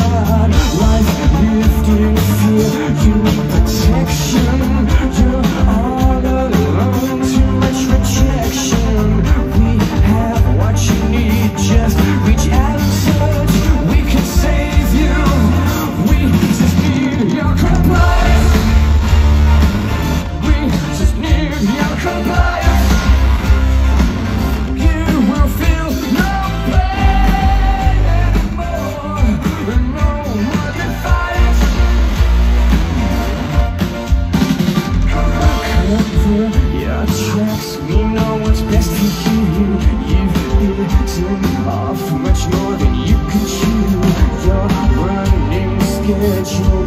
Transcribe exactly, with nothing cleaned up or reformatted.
hard life lived in fear, you protection, you're all alone, too much rejection. We have what you need, just reach out and touch, we can save you. We just need your compliance, we just need your compliance. You will feel no pain anymore, no more defiance. Cover your tracks, we know what's best for you. You've bitten off much more than you could chew. Your running schedule